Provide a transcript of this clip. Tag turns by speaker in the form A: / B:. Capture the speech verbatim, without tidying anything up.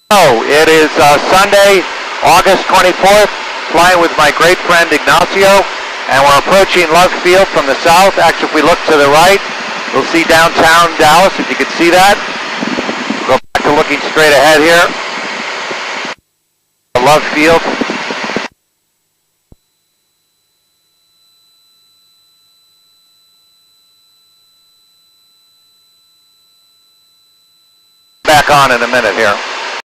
A: Oh, it is uh, Sunday, August twenty-fourth, flying with my great friend Ignacio, and we're approaching Love Field from the south. Actually, if we look to the right, we'll see downtown Dallas, if you can see that. Go back to looking straight ahead here. Love Field. Back on in a minute here.